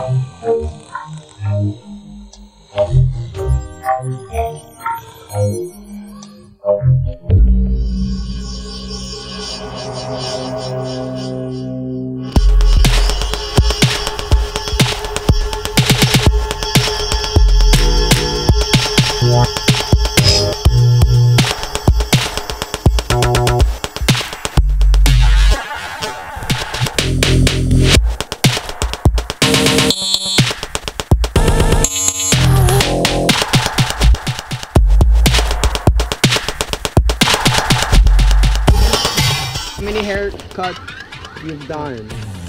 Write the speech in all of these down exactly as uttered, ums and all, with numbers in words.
How many haircuts you've done?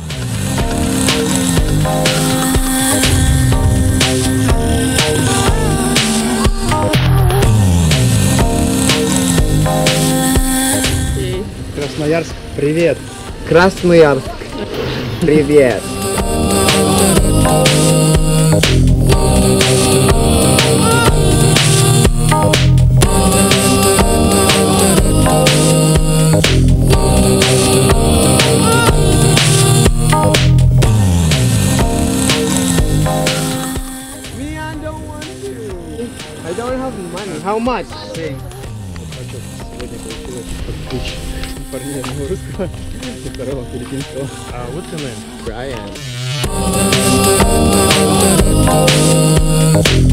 Красноярск, привет! Красноярск, привет! I don't have money. How much? Сегодня получилось под ключ парня одного русского и второго филиппинского. А what's your name? Брайана.